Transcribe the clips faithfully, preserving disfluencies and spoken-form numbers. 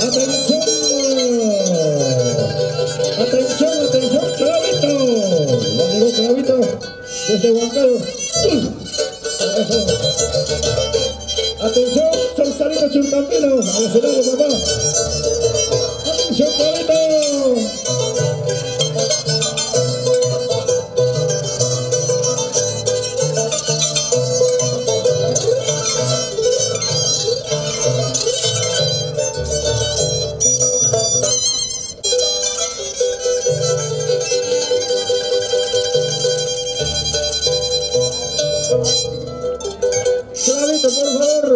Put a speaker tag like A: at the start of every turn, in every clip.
A: Atención, atención, atención, Clavito. Ya llegó Clavito desde Huancayo. Atención, Sausalito Churcampino, al escenario, papá. Atención, Clavito. Clavito, por favor.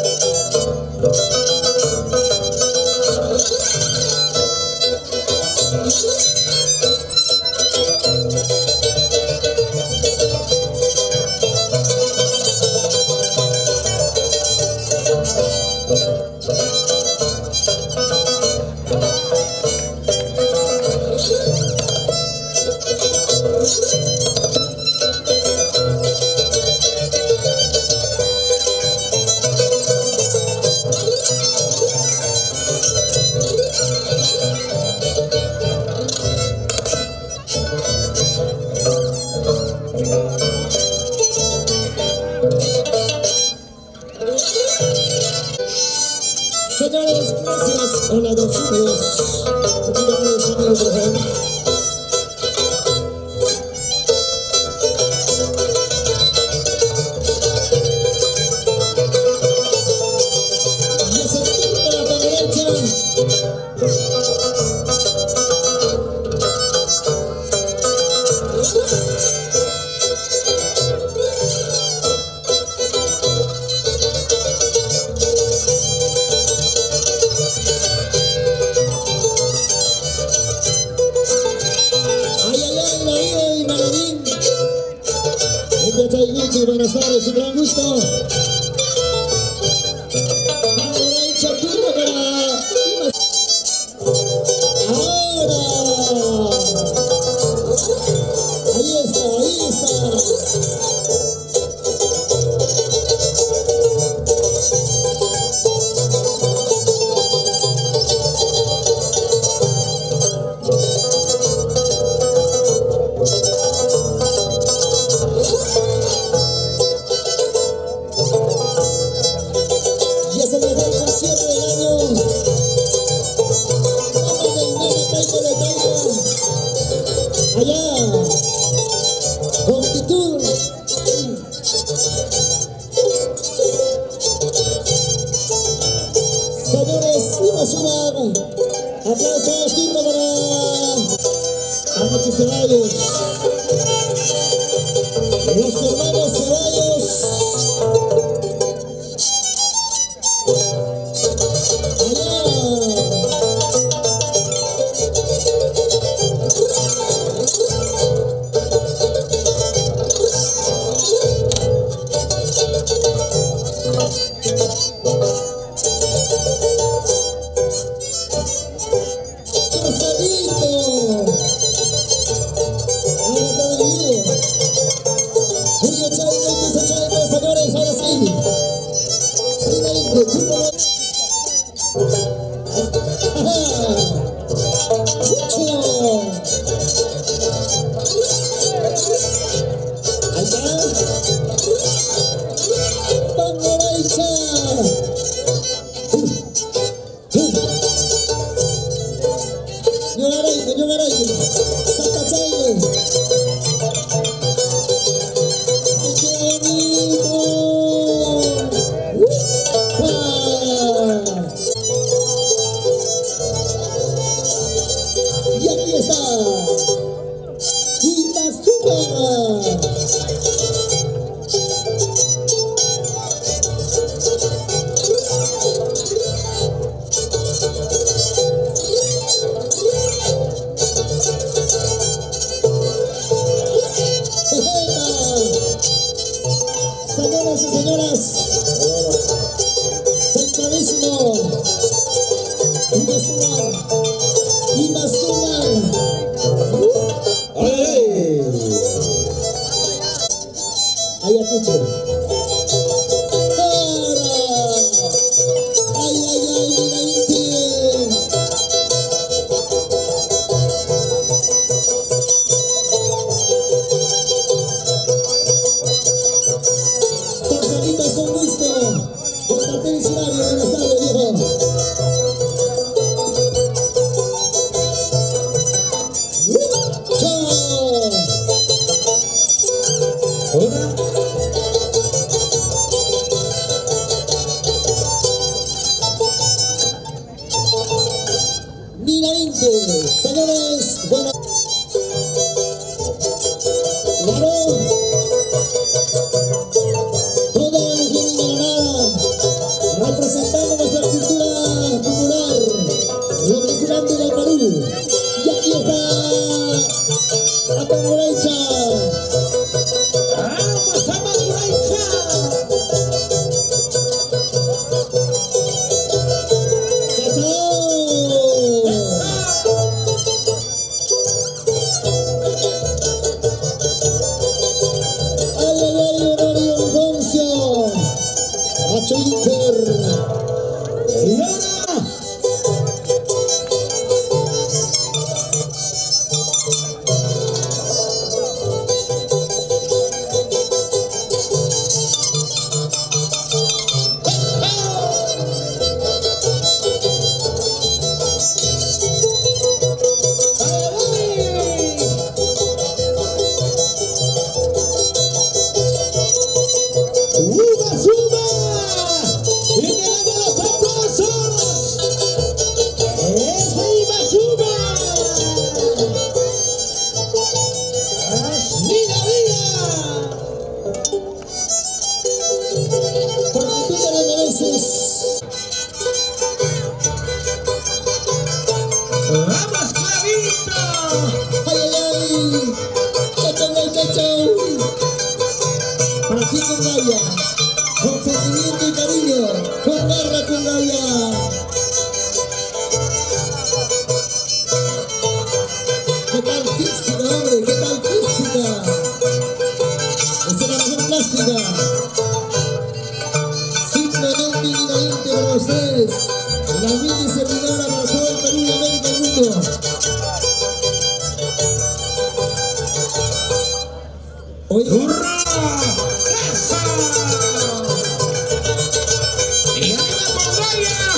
B: Señores, gracias. Hola, dos, dos. Un poquito de sonido, por favor. Y es el turno de la derecha. Buenas tardes, un gran gusto. Derecha, turno para ahora. Ahí está, ahí está. Allá, Contitud. Señores, iba a sumar. Aplausos, turno para Anoche Ceballos. Los hermanos Ceballos. Señoras y señoras, centralísimo, Ibazuna, Ibazuna, ¡ay! Ayacucho, ¡para! ¡Ay, ay, ay, mira, Dinamite, señores, buena. Claro, toda la mujer de Granada, representando nuestra cultura popular, lo más grande del Perú. Y aquí está Atamurecha. ¡Vamos, Atamurecha! Y ahora ¡Uva, suma! ¡Y que vengan los aplausos! ¡Esa Iba Suma! ¡Mira, mira! Porque tú te lo mereces. ¡Vamos, Clavito! ¡Ay, ay, ay! ¡Chachau, chachau! Para ti con Gaya, con sentimiento y cariño, con garra con Gaya. ¿Qué tal física, hombre? ¿Qué tal física? Esa es la mejor plástica. Simplemente y dignamente para ustedes, la humilde servidora para todo el Perú y América y el mundo. Oye, ¡hurra! ¡Eso! ¡Y arriba con Gaya!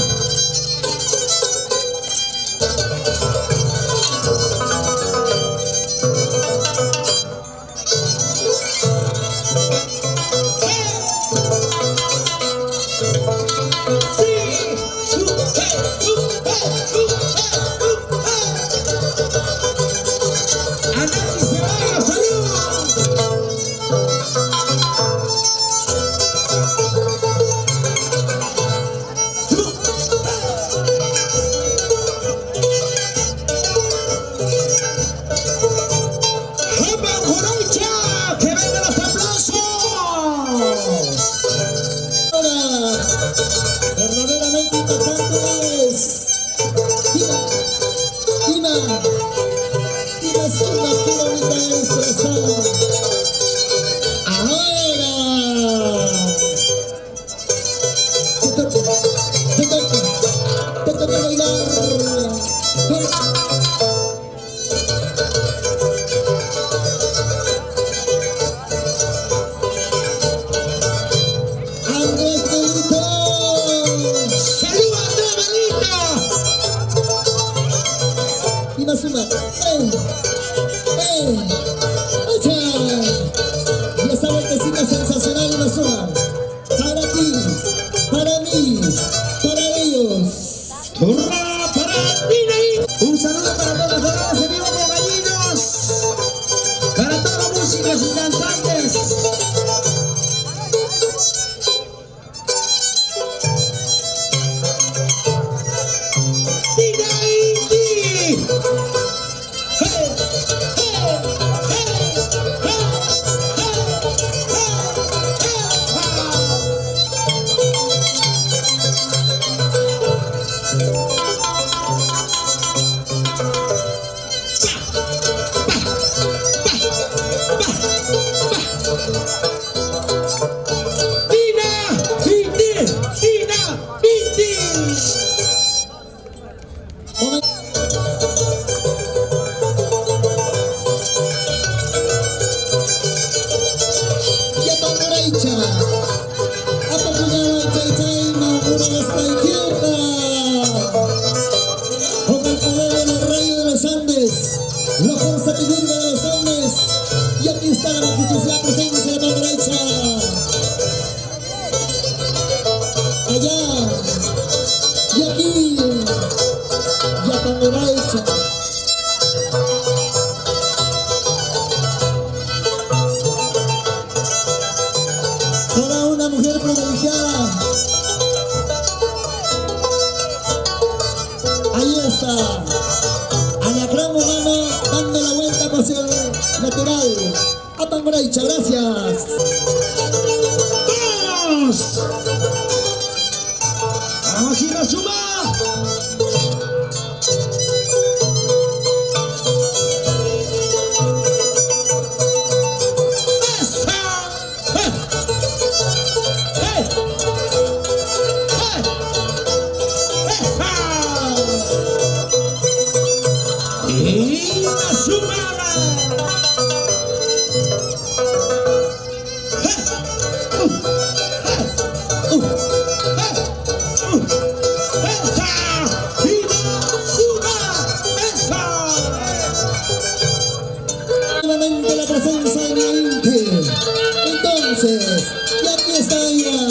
B: Verdaderamente impactante es Dina, Dina, Dina es una bonita expresada. Ahora te toca, te toca, te toca bailar. Andrés Benito. Iba Suma, ¡eh! ¡eh! ¡echa! Y esa vueltecita sensacional, Iba Suma. Para ti, para mí, para ellos. ¡Hurra para Dina! Un saludo para todos los jugadores en vivo de Gallinos. Para todos los músicos y cantantes. La fuerza que vive de los Andes. Y aquí está la majestuosidad presencia de la derecha. Allá. Y aquí. Y acá. Apangoracha. Para una mujer privilegiada. Ahí está. Alacrán Humano dando la vuelta hacia el lateral. Apangoracha, gracias.
A: ¡Vamos! ¡Vamos y la suma! Y la sumada.
B: Nuevamente la presencia de mi veinte. Entonces, y aquí está ella.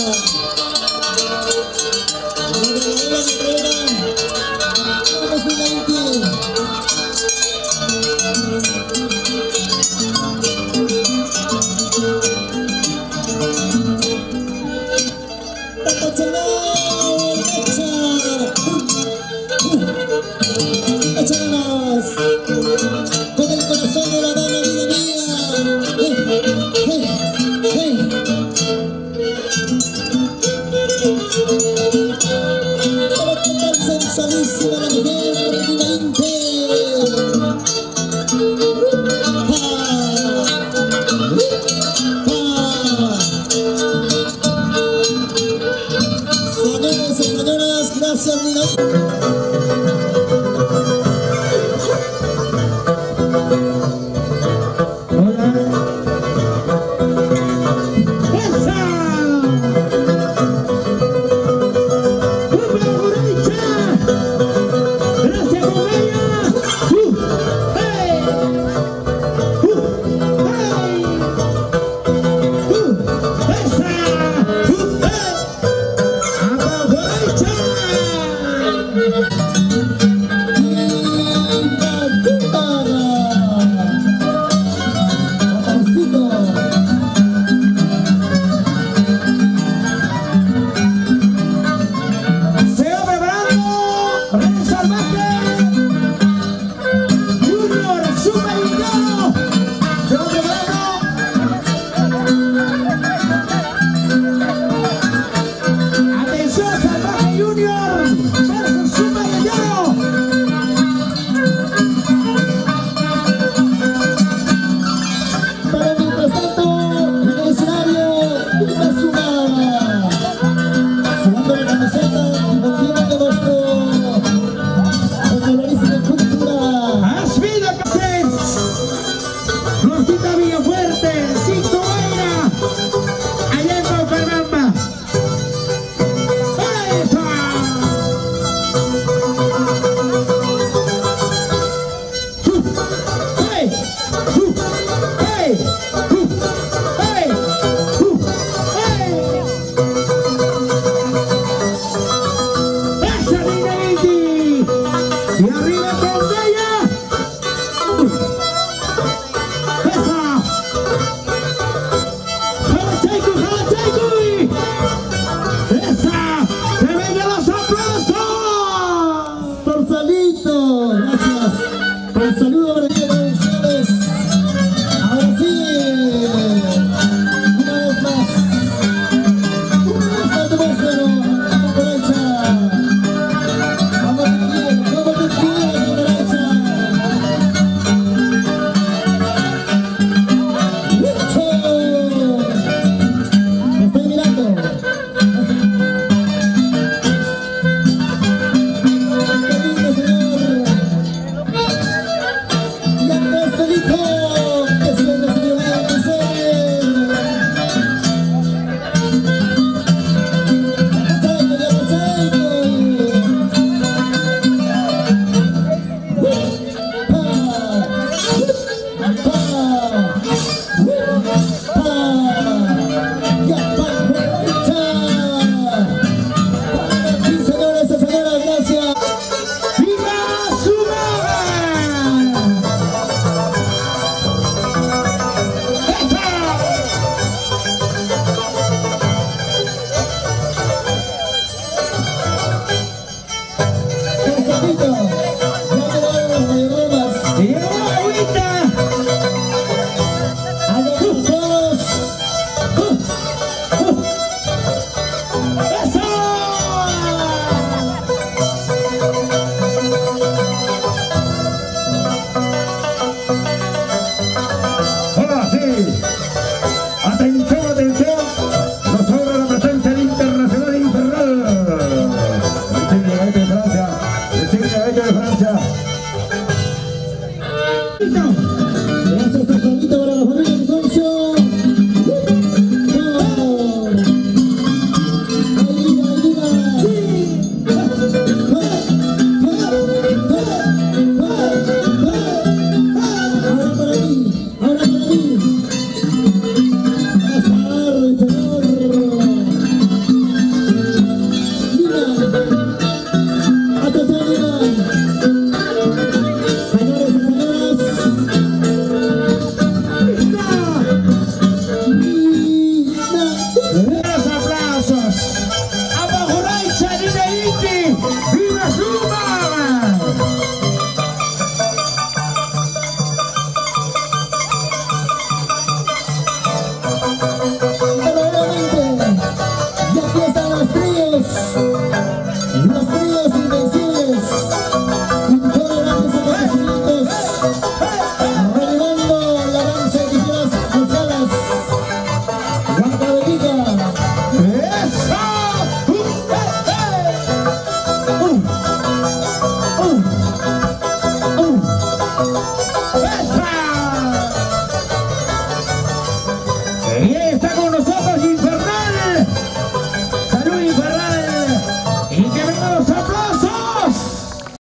B: La verdadera guerrera. Vamos mi veinte. Con el corazón de la dama, vida mía. Hey, hey, hey. Pero qué tan sensualísima la mujer de mi veinte. Señores y señoras, gracias, mi
A: gente de Francia.
B: Gracias a Juanito para la familia Antonio.
A: ¡Eso!